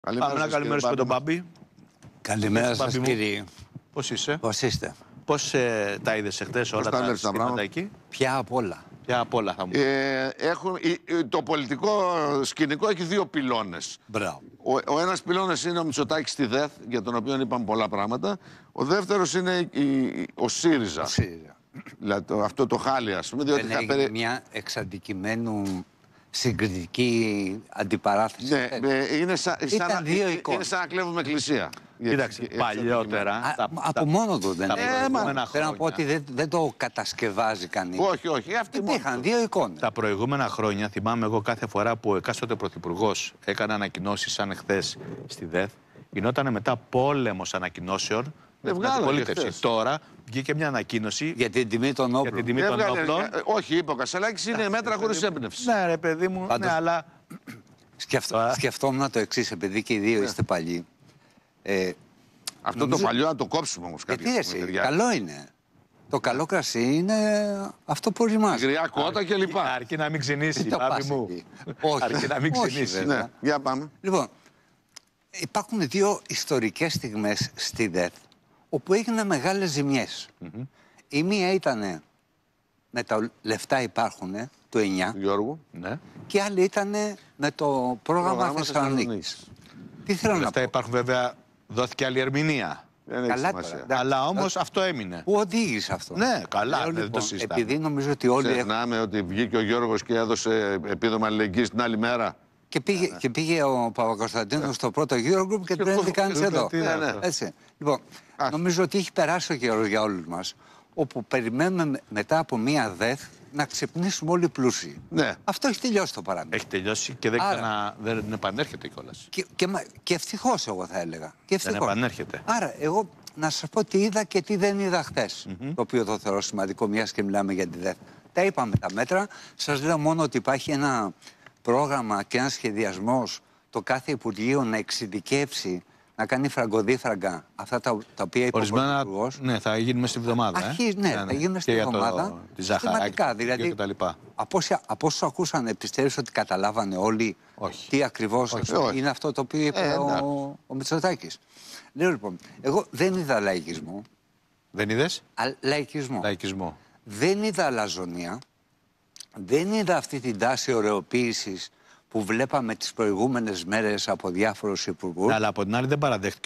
Πάμε να καλημερίσουμε τον Μπάμπη. Καλημέρα σας, κύριε. Πώς είσαι? Πώς είστε? Πώς τα είδες εχθές όλα τα συστήματα εκεί? Ποια απ' όλα? Ποια απ' όλα θα μου πεις? Το πολιτικό σκηνικό έχει δύο πυλώνες. Μπράβο. Ο ένας πυλώνας είναι ο Μητσοτάκης στη ΔΕΘ, για τον οποίο είπαμε πολλά πράγματα. Ο δεύτερος είναι ο ΣΥΡΙΖΑ. Δηλαδή, αυτό το χάλι, ας πούμε. Δεν έγινε μια εξαντικειμένου συγκριτική αντιπαράθεση. Ναι, είναι σαν να κλέβουμε εκκλησία. Κοίταξε, παλιότερα. Από μόνο του δεν είναι. Θέλω να πω ότι δεν το κατασκευάζει κανείς. Όχι. Υπήρχαν δύο εικόνες. Τα προηγούμενα χρόνια, θυμάμαι εγώ κάθε φορά που ο εκάστοτε πρωθυπουργός έκανε ανακοινώσεις σαν εχθές στη ΔΕΘ, γινόταν μετά πόλεμος ανακοινώσεων. Τώρα βγήκε μια ανακοινώση για την τιμή των όπλων. Όχι, είπε ο Κασσαλάκης, είναι μέτρα χωρίς έμπνευση. Ναι, ρε παιδί μου, πάντως, ναι, αλλά. Σκεφτόμουν το εξής, επειδή και οι δύο είστε παλιοί. Αυτό το παλιό να το κόψουμε όμως κάποια στιγμή. Καλό είναι. Το καλό κρασί είναι αυτό που οριμάζει. Γριά κότα και λοιπά. Αρκεί να μην ξυνήσει, Πάπη μου. Αρκεί να μην ξυνήσει. Ναι, για πάμε. Λοιπόν, υπάρχουν δύο ιστορικές στιγμές στη ΔΕΘ όπου έγιναν μεγάλες ζημιές. Η μία ήταν με τα λεφτά υπάρχουν του 9 Γιώργου. Ναι. Και η άλλη ήταν με το πρόγραμμα Θεσσαλονίκης. Τι θέλω να πω. Υπάρχουν βέβαια, δόθηκε άλλη ερμηνεία. Καλά, αλλά όμως αυτό έμεινε. Πού οδήγησε αυτό? Ναι, καλά, δεν το συζητάμε. Επειδή νομίζω ότι όλοι. Ξεχνάμε ότι βγήκε ο Γιώργος και έδωσε επίδομα αλληλεγγύης την άλλη μέρα. Και πήγε ο Παπακοσταντίνος στο πρώτο Eurogroup και δεν έδει κανείς εδώ. Έτσι. Λοιπόν, νομίζω ότι έχει περάσει ο καιρός για όλους μας, όπου περιμένουμε μετά από μία ΔΕΘ να ξυπνήσουμε όλοι πλούσιοι. Ναι. Αυτό έχει τελειώσει το παράδειγμα. Έχει τελειώσει και δεν επανέρχεται κιόλας. Και ευτυχώς, εγώ θα έλεγα. Δεν επανέρχεται. Άρα, εγώ να σας πω τι είδα και τι δεν είδα χθες. Το οποίο το θεωρώ σημαντικό, μιας και μιλάμε για τη ΔΕΘ. Τα είπαμε τα μέτρα. Σας λέω μόνο ότι υπάρχει ένα πρόγραμμα και ένα σχεδιασμός το κάθε Υπουργείο να εξειδικεύσει, να κάνει φραγκοδίφραγκα αυτά τα οποία είπε ο Πρωθυπουργός. Ναι, θα γίνει μέσα στη βδομάδα. Θα γίνει μέσα στη βδομάδα. Τη ζαχαράκη δηλαδή, και τα από όσους ακούσανε, πιστεύεις ότι καταλάβανε όλοι τι ακριβώς είναι αυτό το οποίο είπε ο Μητσοτάκης? Λέω λοιπόν, εγώ δεν είδα λαϊκισμό. Δεν είδες? Λαϊκισμό. Δεν είδα αλαζονία. Δεν είδα αυτή την τάση ωρεοποίησης που βλέπαμε τις προηγούμενες μέρες από διάφορους υπουργούς. Αλλά από την άλλη δεν παραδέχτηκε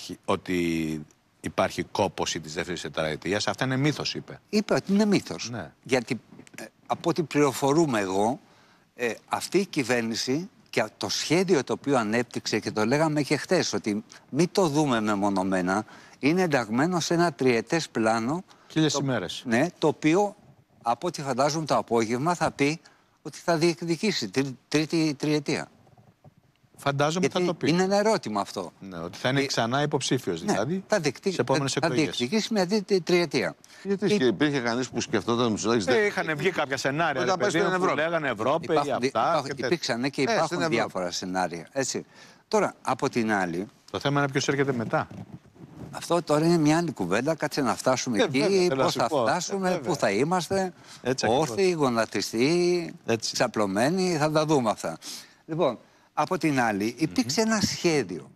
ότι υπάρχει κόπωση της δεύτερης τετραετίας. Αυτά είναι μύθος, είπε. Είπε ότι είναι μύθος. Ναι. Γιατί από ό,τι πληροφορούμε εγώ, αυτή η κυβέρνηση και το σχέδιο το οποίο ανέπτυξε, και το λέγαμε και χθες, ότι μην το δούμε μεμονωμένα, είναι ενταγμένο σε ένα τριετές πλάνο. 1000 ημέρες. Ναι, το οποίο από ό,τι φαντάζομαι το απόγευμα θα πει ότι θα διεκδικήσει τρίτη τριετία. Φαντάζομαι θα το πει. Είναι ένα ερώτημα αυτό. Ναι, ότι θα είναι ξανά υποψήφιος, δηλαδή, ναι, στις επόμενες εκλογές. Θα διεκδικήσει μια τριετία. Γιατί υπήρχε κανείς που σκεφτόταν ο Μητσοτάκης? Είχαν βγει κάποια σενάρια που λέγανε Ευρώπη ή αυτά. Υπήρξαν και υπάρχουν διάφορα σενάρια. Έτσι. Τώρα, από την άλλη. Το θέμα είναι ποιος έρχεται μετά. Αυτό τώρα είναι μια άλλη κουβέντα. Κάτσε να φτάσουμε εκεί, πώς θα φτάσουμε, πού θα είμαστε, όρθιοι, γονατιστοί, ξαπλωμένοι, θα τα δούμε αυτά. Λοιπόν, από την άλλη υπήρξε ένα σχέδιο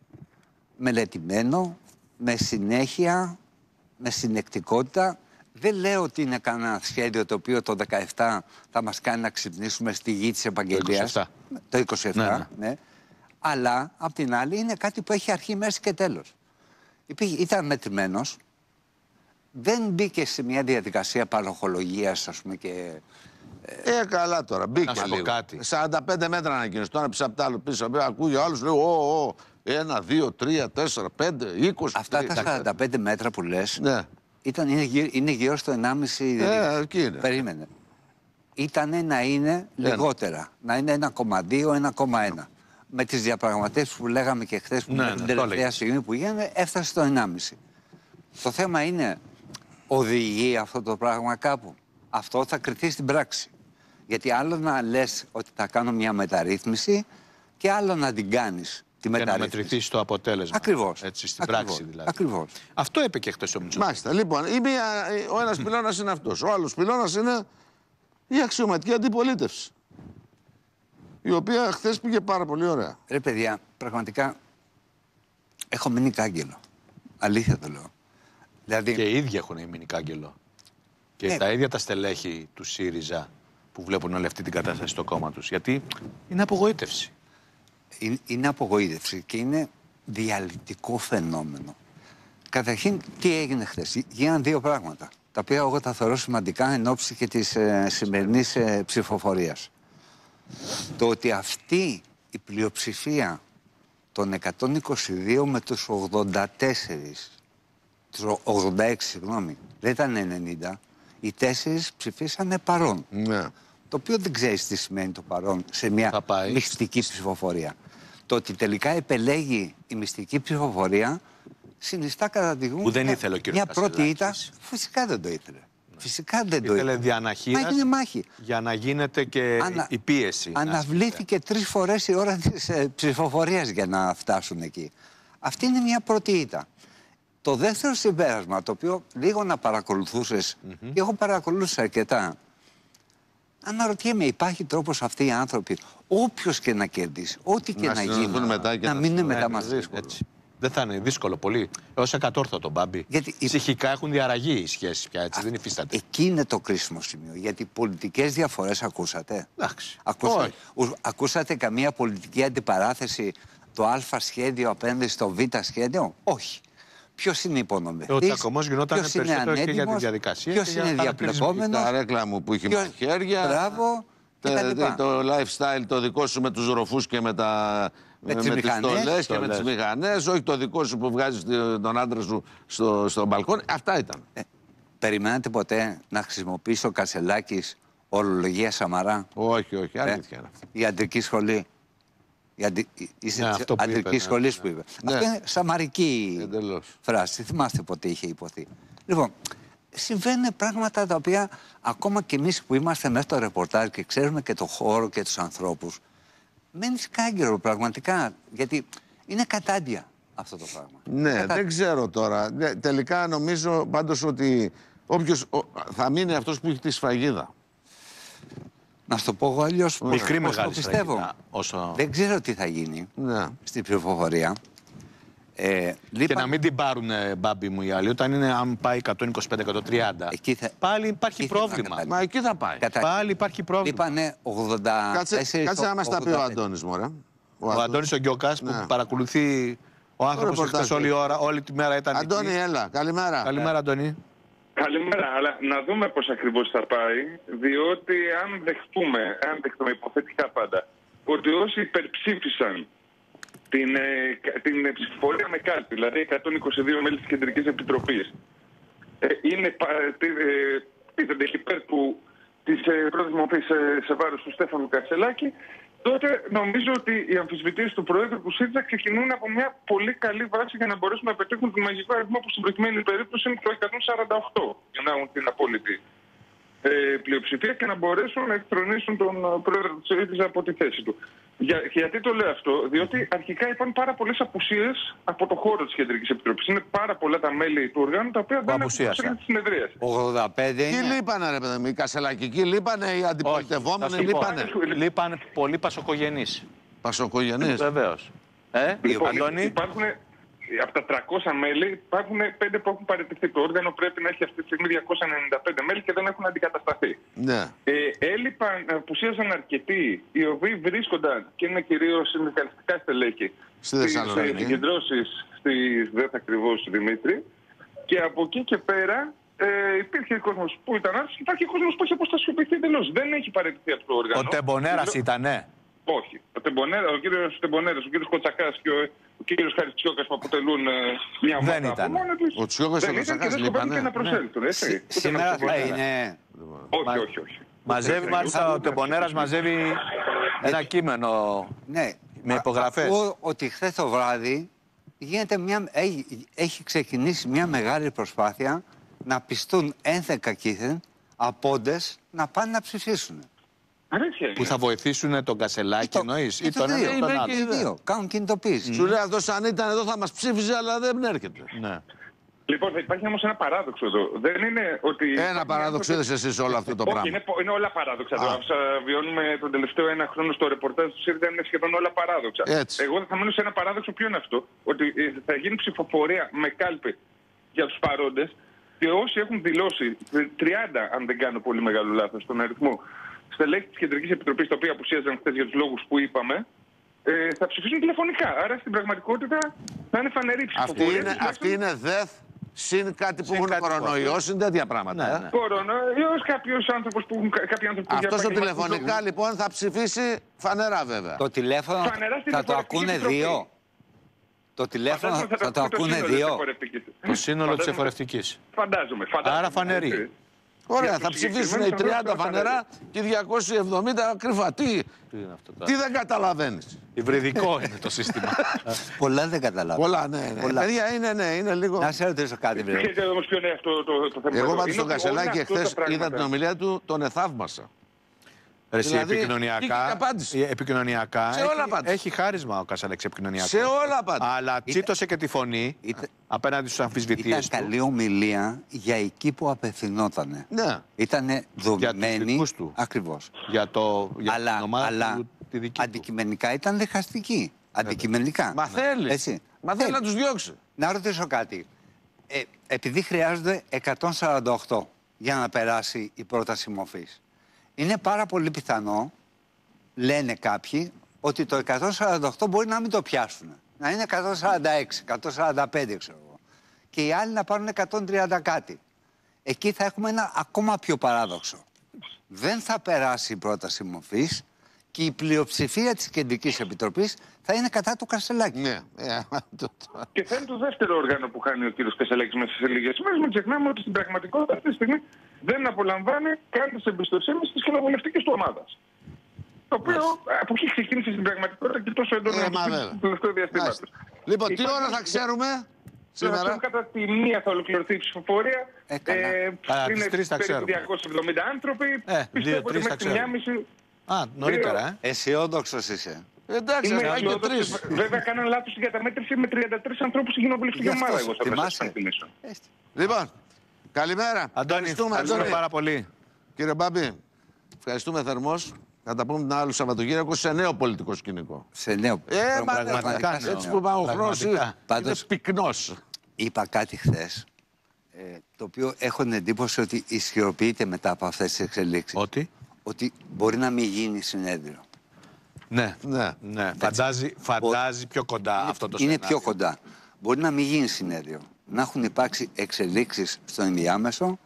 μελετημένο, με συνέχεια, με συνεκτικότητα. Δεν λέω ότι είναι κανένα σχέδιο το οποίο το 2017 θα μας κάνει να ξυπνήσουμε στη γη της επαγγελίας. Το 27. Ναι. Αλλά, απ' την άλλη, είναι κάτι που έχει αρχή, μέση και τέλος. Ήταν μετρημένος, δεν μπήκε σε μια διαδικασία παροχολογίας, ας πούμε, και... καλά τώρα, μπήκε λίγο. Κάτι. 45 μέτρα ανακοίνωση, τώρα πίσω από τα άλλο πίσω, ακούγει ο άλλος, λέει, 1, 2, 3, 4, 5, 20... Αυτά τα 45 μέτρα που λες, ναι, είναι γύρω στο 1,5... Περίμενε. Ήτανε να είναι λιγότερα, να είναι 1,2, 1,1. Με τις διαπραγματεύσεις που λέγαμε και χθες, που την τελευταία στιγμή που γίνανε, έφτασε στο 1,5. Το θέμα είναι, οδηγεί αυτό το πράγμα κάπου? Αυτό θα κριθεί στην πράξη. Γιατί άλλο να λες ότι θα κάνω μια μεταρρύθμιση και άλλο να την κάνεις τη μεταρρύθμιση. Και να μετρηθείς το αποτέλεσμα. Ακριβώς. Έτσι, στην πράξη δηλαδή. Ακριβώς. Αυτό είπε και χθες ο Μητσοτάκης. Μάλιστα. Λοιπόν, ο ένας πυλώνας είναι αυτός. Ο άλλος πυλώνας είναι η αξιωματική αντιπολίτευση. η οποία χθες πήγε πάρα πολύ ωραία. Ρε παιδιά, πραγματικά έχω μείνει κάγκελο. Αλήθεια το λέω. Δηλαδή... Και οι ίδιοι έχουν μείνει κάγκελο. Και τα ίδια τα στελέχη του ΣΥΡΙΖΑ που βλέπουν όλη αυτή την κατάσταση στο κόμμα τους. Γιατί είναι απογοήτευση. Είναι απογοήτευση και είναι διαλυτικό φαινόμενο. Καταρχήν, τι έγινε χθες? Γίναν δύο πράγματα, τα οποία εγώ τα θεωρώ σημαντικά εν ώψη και της σημερινής ψηφοφορίας. Το ότι αυτή η πλειοψηφία των 122 με τους 86, συγγνώμη, δεν ήταν 90, οι 4 ψηφίσανε παρόν. Ναι. Το οποίο δεν ξέρεις τι σημαίνει το παρόν σε μια μυστική ψηφοφορία. Το ότι τελικά επελέγει η μυστική ψηφοφορία συνιστά κατά τη γνώμη μια πρώτη ήττα. Φυσικά δεν το ήθελε. Φυσικά δεν το ήθελε. Διαναχείρας. Μα έγινε μάχη. Για να γίνεται και η πίεση. Αναβλήθηκε 3 φορές η ώρα της ψηφοφορίας για να φτάσουν εκεί. Αυτή είναι μια πρώτη ήττα. Το δεύτερο συμπέρασμα, το οποίο λίγο να παρακολουθούσες, και εγώ παρακολούθησα αρκετά. Αναρωτιέμαι, υπάρχει τρόπος αυτοί οι άνθρωποι, όποιος και να κερδίσει, ό,τι και να γίνει, να μείνουν μετά μαζί. Δεν θα είναι δύσκολο πολύ. Έως εκατόρθωτο, Μπάμπη. Γιατί ψυχικά έχουν διαραγεί οι σχέσεις πια, έτσι, δεν υφίσταται. Εκεί είναι το κρίσιμο σημείο. Γιατί πολιτικές διαφορές ακούσατε. Εντάξει. Ακούσατε καμία πολιτική αντιπαράθεση, το Α σχέδιο απέναντι στο Β σχέδιο? Όχι. Ποιος είναι υπονομευτής? Ο Τσακωμός γινόταν περισσότερο και για τη διαδικασία. Ποιος είναι διαπλεκόμενος? Τα ρέκλα μου που είχε με χέρια. Μπράβο. Το lifestyle το δικό σου με τους ροφούς και με τις στολές και με τις μηχανές. Όχι το δικό σου που βγάζεις τον άντρα σου στο μπαλκόνι. Αυτά ήταν. Περιμένατε ποτέ να χρησιμοποιήσει ο Κασελάκης ορολογία Σαμαρά? Όχι, όχι. Αλήθεια είναι αυτό. Η αντρική σχολή. Είσαι της αντρικής σχολής που είπε. Αυτό είναι σαμαρική φράση. Θυμάστε ποτέ είχε υποθεί. Λοιπόν, συμβαίνουν πράγματα τα οποία ακόμα και εμείς που είμαστε μέσα στο ρεπορτάζ και ξέρουμε και το χώρο και τους ανθρώπους, μένεις κάγκελο πραγματικά, γιατί είναι κατάντια αυτό το πράγμα. Ναι, δεν ξέρω τώρα. Τελικά νομίζω πάντως ότι όποιος θα μείνει αυτός που έχει τη σφραγίδα. Να σου το πω εγώ αλλιώς, μικρή μεγάλη πιστεύω. Δεν ξέρω τι θα γίνει στην ψηφοφορία. Και να μην την πάρουν, Μπάμπη μου, οι άλλοι. Όταν είναι, αν πάει 125-130, πάλι υπάρχει πρόβλημα. Μα εκεί θα πάει. Πάλι υπάρχει πρόβλημα. Είπανε 84. Κάτσε να μας τα πει ο Αντώνης, μωρέ. Ο Αντώνης ο Γκιόκας που παρακολουθεί ο άνθρωπος εχθές όλη τη μέρα ήταν εκεί. Αντώνη, έλα. Καλημέρα. Καλημέρα, Αντώνη. Καλημέρα, αλλά να δούμε πώς ακριβώς θα πάει, διότι αν δεχτούμε υποθετικά πάντα, ότι όσοι υπερψήφισαν την ψηφοφορία με κάλπη, δηλαδή 122 μέλη της Κεντρικής Επιτροπής, πείθονται υπέρ της πρώτης μορφής σε βάρος του Στέφανου Κασελάκη, τότε νομίζω ότι οι αμφισβητήσεις του Προέδρου του ΣΥΡΙΖΑ ξεκινούν από μια πολύ καλή βάση για να μπορέσουν να πετύχουν τον μαγικό αριθμό που στην προκειμένη περίπτωση είναι το 148, για να έχουν την απόλυτη πλειοψηφία και να μπορέσουν να εκθρονήσουν τον Πρόεδρο του ΣΥΡΙΖΑ από τη θέση του. Γιατί το λέω αυτό? Διότι αρχικά υπάρχουν πάρα πολλές απουσίες από το χώρο της Κεντρικής Επιτροπής. Είναι πάρα πολλά τα μέλη του οργάνου τα οποία δεν έχουν τη συνεδρία. 85 Τι λείπανε, ρε παιδί μου, οι κασελακικοί λείπανε, οι αντιπολιτευόμενοι λείπανε. Λείπανε πολλοί πασοκογενείς. Πασοκογενείς. Βεβαίως. Υπάρχουν από τα 300 μέλη, υπάρχουν 5 που έχουν παραιτηθεί. Το όργανο πρέπει να έχει αυτή τη στιγμή 295 μέλη και δεν έχουν αντικατασταθεί. Ναι. Απουσίαζαν αρκετοί, οι οποίοι βρίσκονταν και είναι κυρίως συνδικαλιστικά στελέχη στις συγκεντρώσεις στις ΔΕΘ ακριβώς, Δημήτρη. Και από εκεί και πέρα υπήρχε κόσμος που ήταν άρρωστος και υπάρχει κόσμος που έχει αποστασιοποιηθεί εντελώς. Δεν έχει παραιτηθεί από το όργανο. Ο Τεμπονέρας ήτανε. Όχι. Ο κύριος Τεμπονέρας, ο κύριος Κοτσακάς και ο κύριος Χαριτσιόκας που αποτελούν μια ομάδα από μόνο τους. Ο Τσιόκας και ο Κοτσακάς λείπανε. Και να προσέλθουν, έτσι. Σήμερα θα είναι... Όχι. Μαζεύει μάλιστα ο Τεμπονέρας, μαζεύει ένα κείμενο με υπογραφές. Ακούω ότι χθες το βράδυ έχει ξεκινήσει μια μεγάλη προσπάθεια να πιστούν ένθεκα κήθεν απόντες να πάνε να ψηφίσουν. Που θα βοηθήσουν τον Κασελάκη, εννοείς, ή τον ένα ή τον άλλο. Κάνουν κινητοποίηση. Σου λέει αυτός αν ήταν εδώ θα μας ψήφιζε, αλλά δεν έρχεται. Ναι. Λοιπόν, θα υπάρχει όμως ένα παράδοξο εδώ. Δεν είναι ότι. Ένα παράδοξο είδες εσύ όλο αυτό το πράγμα. Όχι, είναι όλα παράδοξα. Όσα βιώνουμε τον τελευταίο ένα χρόνο στο ρεπορτάζ του ΣΥΡΙΖΑ είναι σχεδόν όλα παράδοξα. Έτσι. Εγώ θα μείνω σε ένα παράδοξο. Ποιο είναι αυτό? Ότι θα γίνει ψηφοφορία με κάλπη για τους παρόντες και όσοι έχουν δηλώσει 30, αν δεν κάνω πολύ μεγάλο λάθος, στον αριθμό στελέχη της Κεντρικής Επιτροπής, τα οποία απουσίαζαν χθες για τους λόγους που είπαμε, θα ψηφίσουν τηλεφωνικά. Άρα στην πραγματικότητα θα είναι φανερή ψηφοφορία. Αυτή είναι ΔΕΘ. Συν κάτι που έχουν κορονοϊό, συν τέτοια πράγματα. Ναι. Κορονοϊός, κάποιοι άνθρωποι που έχουν. Αυτό το τηλεφωνικά λοιπόν θα ψηφίσει φανερά βέβαια. Το τηλέφωνο θα το ακούνε δύο. Το τηλέφωνο θα το ακούνε δύο. Το σύνολο της εφορευτικής. Φαντάζομαι. Άρα φανερή. Ωραία, θα ψηφίσουν οι 30 φανερά και οι 270 κρυφά. Τι δεν καταλαβαίνεις? Υβριδικό είναι το σύστημα. Πολλά δεν καταλαβαίνω. Πολλά, ναι. Παιδιά, είναι λίγο. Να σε ρωτήσω κάτι, βέβαια. Ξέρετε όμως ποιο είναι αυτό το θέμα? Εγώ πάντως στον Κασελάκη εχθές είδα την ομιλία του, τον εθαύμασα. Δηλαδή, επικοινωνιακά σε όλα έχει χάρισμα ο Κασελάκης επικοινωνιακά. Σε όλα πάντα. Αλλά τσίτωσε και τη φωνή απέναντι στους αμφισβητείες του. Ήταν καλή ομιλία για εκεί που απευθυνότανε. Ναι. Ήτανε δομημένη. Ακριβώς. Για την ομάδα του, τη δική αντικειμενικά ήταν διχαστική. Αντικειμενικά. Μα θέλει. Μα θέλει να τους διώξει. Να ρωτήσω κάτι. Επειδή χρειάζονται 148 για να περάσει η πρόταση μορφής, είναι πάρα πολύ πιθανό, λένε κάποιοι, ότι το 148 μπορεί να μην το πιάσουν. Να είναι 146, 145 ξέρω εγώ. Και οι άλλοι να πάρουν 130 κάτι. Εκεί θα έχουμε ένα ακόμα πιο παράδοξο. Δεν θα περάσει η πρόταση μορφής και η πλειοψηφία της Κεντρικής Επιτροπής θα είναι κατά του Κασελάκη. Ναι. Και θα είναι το δεύτερο όργανο που χάνει ο κύριος Κασελάκης μέσα σε λίγες μέρες. Μην ξεχνάμε ότι στην πραγματικότητα αυτή τη στιγμή δεν απολαμβάνει καν της εμπιστοσύνης της κοινοβουλευτικής του ομάδας. Το οποίο από εκεί ξεκίνησε στην πραγματικότητα και τόσο έντονα στο τελευταίο διαστήμα. Λοιπόν, τι ώρα θα ξέρουμε σήμερα? Κατά τη μία θα ολοκληρωθεί η ψηφοφορία. Είναι περίπου 270 άνθρωποι. Πιστεύω ότι μέχρι τη 1.30. Νωρίτερα, αισιόδοξος είσαι. Εντάξει, και 3. Βέβαια, κάναν λάθος στην καταμέτρηση με 33 ανθρώπους στην κοινοβουλευτική ομάδα. Εγώ θα σας θυμίσω. Λοιπόν, καλημέρα. Αντώνη, ευχαριστούμε πάρα πολύ. Κύριε Μπάμπη, ευχαριστούμε θερμός. Θα τα πούμε την άλλο Σαββατοκύριακο σε νέο πολιτικό σκηνικό. Σε νέο πραγματικά. Έτσι που πάει ο χρόνος είναι πυκνός. Είπα κάτι χθες, το οποίο έχω την εντύπωση ότι ισχυροποιείται μετά από αυτές τις εξελίξεις. Ότι μπορεί να μην γίνει συνέδριο. Ναι. Φαντάζει πιο κοντά αυτό το σενάριο. Είναι πιο κοντά. Μπορεί να μην γίνει συνέδριο. Να έχουν υπάρξει εξελίξεις στο ενδιάμεσο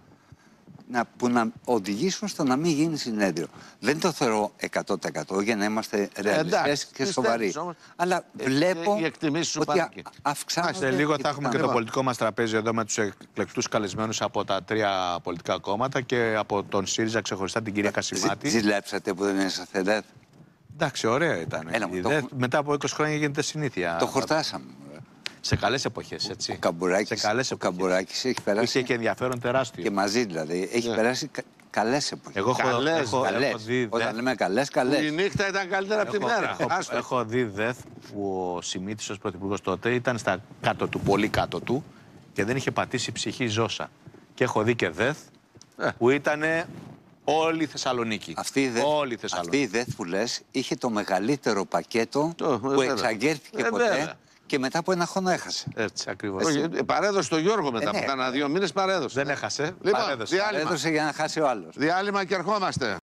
που να οδηγήσουν στο να μην γίνει συνέδριο. Δεν το θεωρώ 100% για να είμαστε ρεαλιστές και σοβαροί. Αλλά βλέπω ότι αυξάνονται. Σε λίγο θα έχουμε και το πολιτικό μας τραπέζι εδώ με τους εκλεκτούς καλεσμένους από τα 3 πολιτικά κόμματα και από τον ΣΥΡΙΖΑ ξεχωριστά την κυρία Κασιμάτη. Ζηλέψατε που δεν είσαστε ΔΕΘ? Εντάξει, ωραία ήταν. Μετά από 20 χρόνια γίνεται συνήθεια. Το χορτάσαμε. Σε καλές εποχές, έτσι. Ο Καμπουράκης έχει περάσει. Είχε και ενδιαφέρον τεράστιο. Και μαζί δηλαδή. Έχει περάσει καλές εποχές. Εγώ έχω δει. Όταν λέμε καλές. Η νύχτα ήταν καλύτερα από τη μέρα. Έχω δει ΔΕΘ που ο Σιμίτης ως πρωθυπουργός τότε ήταν στα κάτω του, πολύ κάτω του και δεν είχε πατήσει ψυχή ζώσα. Και έχω δει και ΔΕΘ που ήταν όλη η Θεσσαλονίκη. Αυτή η ΔΕΘ που λες είχε το μεγαλύτερο πακέτο που εξαγγέλθηκε ποτέ. Και μετά από ένα χρόνο έχασε. Έτσι ακριβώς. Παρέδωσε το Γιώργο μετά. Που ήταν 2 μήνες παρέδωσε. Δεν έχασε. Λοιπόν, παρέδωσε για να χάσει ο άλλος. Διάλειμμα και ερχόμαστε.